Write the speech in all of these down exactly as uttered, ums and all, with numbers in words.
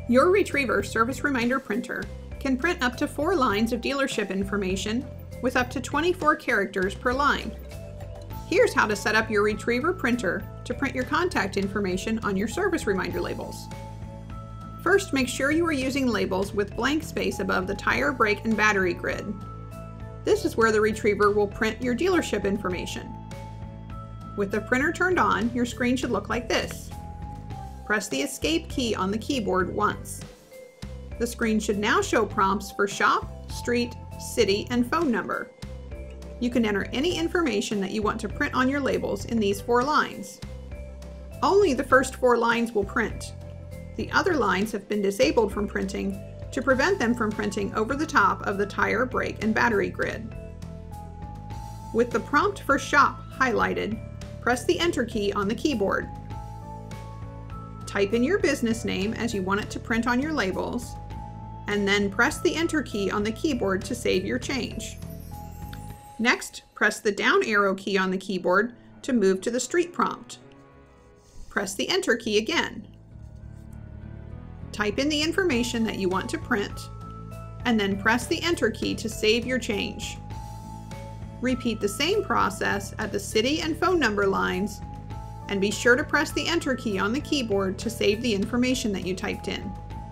Your Retriever Service Reminder Printer can print up to four lines of dealership information with up to twenty-four characters per line. Here's how to set up your Retriever printer to print your contact information on your service reminder labels. First, make sure you are using labels with blank space above the tire, brake, and battery grid. This is where the Retriever will print your dealership information. With the printer turned on, your screen should look like this. Press the Escape key on the keyboard once. The screen should now show prompts for shop, street, city, and phone number. You can enter any information that you want to print on your labels in these four lines. Only the first four lines will print. The other lines have been disabled from printing to prevent them from printing over the top of the tire, brake, and battery grid. With the prompt for shop highlighted, press the Enter key on the keyboard. Type in your business name as you want it to print on your labels, and then press the Enter key on the keyboard to save your change. Next, press the down arrow key on the keyboard to move to the street prompt. Press the Enter key again. Type in the information that you want to print, and then press the Enter key to save your change. Repeat the same process at the city and phone number lines, and be sure to press the Enter key on the keyboard to save the information that you typed in.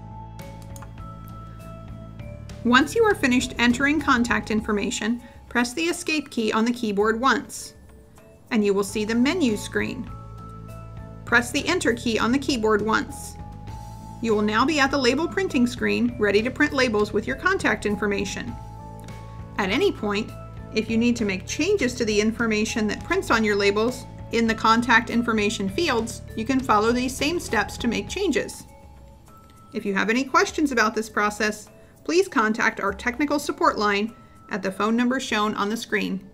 Once you are finished entering contact information, press the Escape key on the keyboard once, and you will see the menu screen. Press the Enter key on the keyboard once. You will now be at the label printing screen, ready to print labels with your contact information. At any point, if you need to make changes to the information that prints on your labels in the contact information fields, you can follow these same steps to make changes. If you have any questions about this process, please contact our technical support line at the phone number shown on the screen.